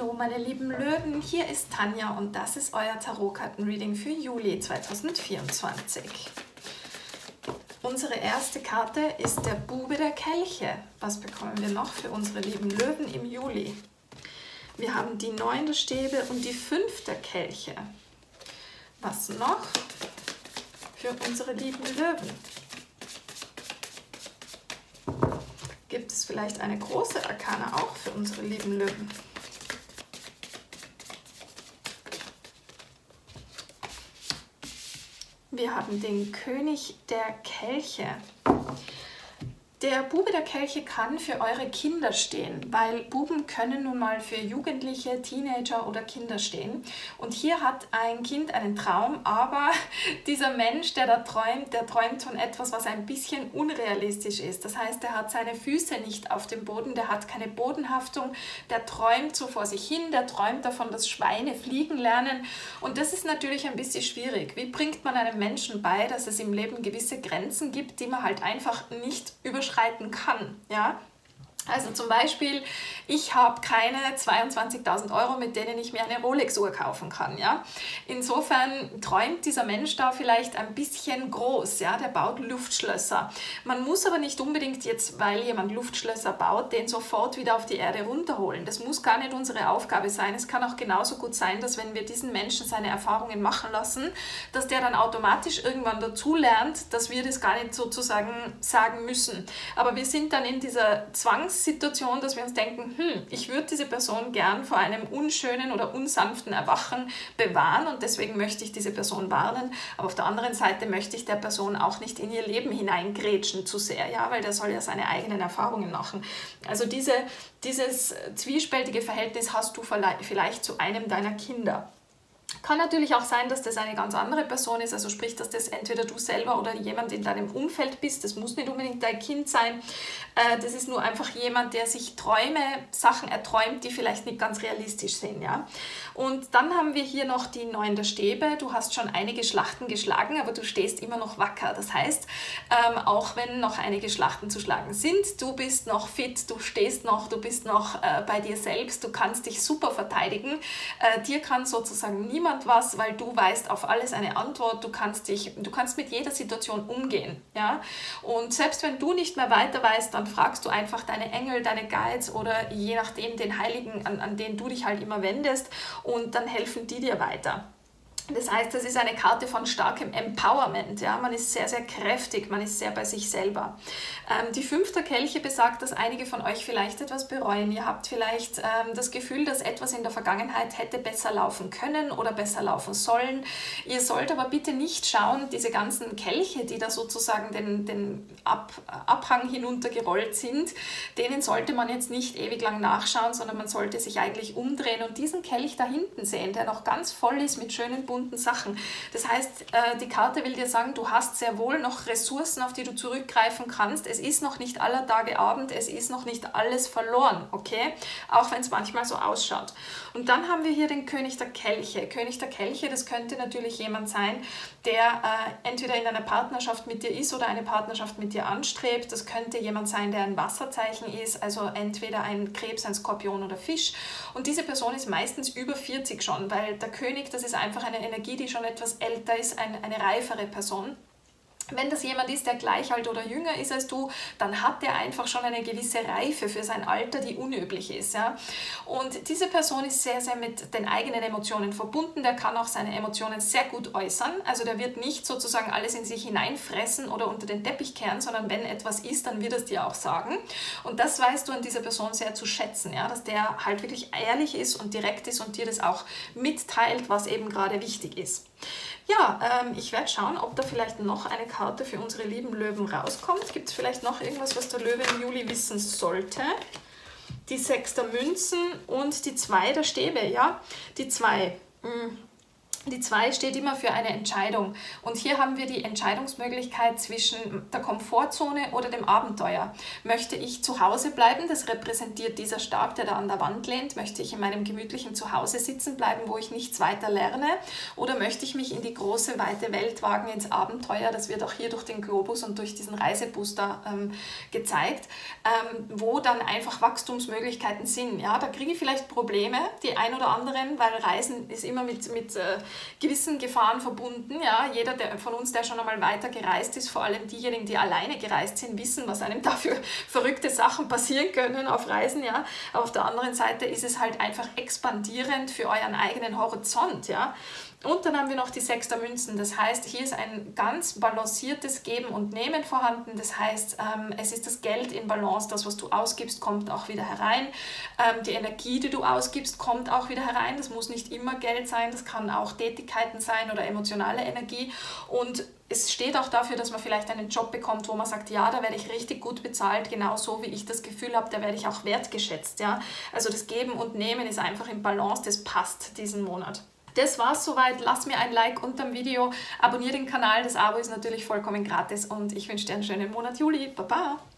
Hallo meine lieben Löwen, hier ist Tanja und das ist euer Tarotkarten-Reading für Juli 2024. Unsere erste Karte ist der Bube der Kelche. Was bekommen wir noch für unsere lieben Löwen im Juli? Wir haben die 9 der Stäbe und die 5 der Kelche. Was noch für unsere lieben Löwen? Gibt es vielleicht eine große Arkana auch für unsere lieben Löwen? Wir haben den König der Kelche. Der Bube der Kelche kann für eure Kinder stehen, weil Buben können nun mal für Jugendliche, Teenager oder Kinder stehen. Und hier hat ein Kind einen Traum, aber dieser Mensch, der träumt von etwas, was ein bisschen unrealistisch ist. Das heißt, er hat seine Füße nicht auf dem Boden, der hat keine Bodenhaftung, der träumt so vor sich hin, der träumt davon, dass Schweine fliegen lernen. Und das ist natürlich ein bisschen schwierig. Wie bringt man einem Menschen bei, dass es im Leben gewisse Grenzen gibt, die man halt einfach nicht überschreiten kann, ja? Also zum Beispiel, ich habe keine 22.000 €, mit denen ich mir eine Rolex-Uhr kaufen kann. Ja? Insofern träumt dieser Mensch da vielleicht ein bisschen groß. Ja? Der baut Luftschlösser. Man muss aber nicht unbedingt jetzt, weil jemand Luftschlösser baut, den sofort wieder auf die Erde runterholen. Das muss gar nicht unsere Aufgabe sein. Es kann auch genauso gut sein, dass wenn wir diesen Menschen seine Erfahrungen machen lassen, dass der dann automatisch irgendwann dazu lernt, dass wir das gar nicht sozusagen sagen müssen. Aber wir sind dann in dieser Zwangssituation, dass wir uns denken, ich würde diese Person gern vor einem unschönen oder unsanften Erwachen bewahren und deswegen möchte ich diese Person warnen, aber auf der anderen Seite möchte ich der Person auch nicht in ihr Leben hineingrätschen zu sehr, ja, weil der soll ja seine eigenen Erfahrungen machen. Also dieses zwiespältige Verhältnis hast du vielleicht zu einem deiner Kinder. Kann natürlich auch sein, dass das eine ganz andere Person ist, also sprich, dass das entweder du selber oder jemand in deinem Umfeld bist. Das muss nicht unbedingt dein Kind sein. Das ist nur einfach jemand, der sich Sachen erträumt, die vielleicht nicht ganz realistisch sind. Ja? Und dann haben wir hier noch die 9 der Stäbe. Du hast schon einige Schlachten geschlagen, aber du stehst immer noch wacker. Das heißt, auch wenn noch einige Schlachten zu schlagen sind, du bist noch fit, du stehst noch, du bist noch bei dir selbst, du kannst dich super verteidigen. Dir kann sozusagen niemand was, weil du weißt auf alles eine Antwort, du kannst mit jeder Situation umgehen. Ja? Und selbst wenn du nicht mehr weiter weißt, dann fragst du einfach deine Engel, deine Guides oder je nachdem den Heiligen, an den du dich halt immer wendest und dann helfen die dir weiter. Das heißt, das ist eine Karte von starkem Empowerment. Ja? Man ist sehr, sehr kräftig, man ist sehr bei sich selber. Die 5 der Kelche besagt, dass einige von euch vielleicht etwas bereuen. Ihr habt vielleicht das Gefühl, dass etwas in der Vergangenheit hätte besser laufen können oder besser laufen sollen. Ihr sollt aber bitte nicht schauen, diese ganzen Kelche, die da sozusagen den Abhang hinuntergerollt sind, denen sollte man jetzt nicht ewig lang nachschauen, sondern man sollte sich eigentlich umdrehen und diesen Kelch da hinten sehen, der noch ganz voll ist mit schönen bunten Sachen. Das heißt, die Karte will dir sagen, du hast sehr wohl noch Ressourcen, auf die du zurückgreifen kannst. Es ist noch nicht aller Tage Abend, es ist noch nicht alles verloren, okay? Auch wenn es manchmal so ausschaut. Und dann haben wir hier den König der Kelche. König der Kelche, das könnte natürlich jemand sein, der entweder in einer Partnerschaft mit dir ist oder eine Partnerschaft mit dir anstrebt. Das könnte jemand sein, der ein Wasserzeichen ist, also entweder ein Krebs, ein Skorpion oder Fisch. Und diese Person ist meistens über 40 schon, weil der König, das ist einfach eine Energie, die schon etwas älter ist, eine reifere Person. Wenn das jemand ist, der gleich alt oder jünger ist als du, dann hat der einfach schon eine gewisse Reife für sein Alter, die unüblich ist. Ja? Und diese Person ist sehr, sehr mit den eigenen Emotionen verbunden. Der kann auch seine Emotionen sehr gut äußern. Also der wird nicht sozusagen alles in sich hineinfressen oder unter den Teppich kehren, sondern wenn etwas ist, dann wird er es dir auch sagen. Und das weißt du an dieser Person sehr zu schätzen, ja? Dass der halt wirklich ehrlich ist und direkt ist und dir das auch mitteilt, was eben gerade wichtig ist. Ja, ich werde schauen, ob da vielleicht noch eine Karte für unsere lieben Löwen rauskommt. Gibt es vielleicht noch irgendwas, was der Löwe im Juli wissen sollte? Die 6 der Münzen und die 2 der Stäbe, ja? Die 2. Die 2 steht immer für eine Entscheidung und hier haben wir die Entscheidungsmöglichkeit zwischen der Komfortzone oder dem Abenteuer. Möchte ich zu Hause bleiben, das repräsentiert dieser Stab, der da an der Wand lehnt, möchte ich in meinem gemütlichen Zuhause sitzen bleiben, wo ich nichts weiter lerne, oder möchte ich mich in die große, weite Welt wagen, ins Abenteuer, das wird auch hier durch den Globus und durch diesen Reisebooster gezeigt, wo dann einfach Wachstumsmöglichkeiten sind. Ja, da kriege ich vielleicht Probleme, die ein oder anderen, weil Reisen ist immer mit gewissen Gefahren verbunden. Ja, jeder von uns, der schon einmal weiter gereist ist, vor allem diejenigen, die alleine gereist sind, wissen, was einem da für verrückte Sachen passieren können auf Reisen. Ja. Auf der anderen Seite ist es halt einfach expandierend für euren eigenen Horizont. Ja. Und dann haben wir noch die 6 der Münzen. Das heißt, hier ist ein ganz balanciertes Geben und Nehmen vorhanden. Das heißt, es ist das Geld in Balance. Das, was du ausgibst, kommt auch wieder herein. Die Energie, die du ausgibst, kommt auch wieder herein. Das muss nicht immer Geld sein. Das kann auch Tätigkeiten sein oder emotionale Energie. Und es steht auch dafür, dass man vielleicht einen Job bekommt, wo man sagt, ja, da werde ich richtig gut bezahlt, genauso wie ich das Gefühl habe, da werde ich auch wertgeschätzt. Ja? Also das Geben und Nehmen ist einfach im Balance. Das passt diesen Monat. Das war's soweit. Lass mir ein Like unter dem Video, abonniere den Kanal, das Abo ist natürlich vollkommen gratis und ich wünsche dir einen schönen Monat Juli. Baba!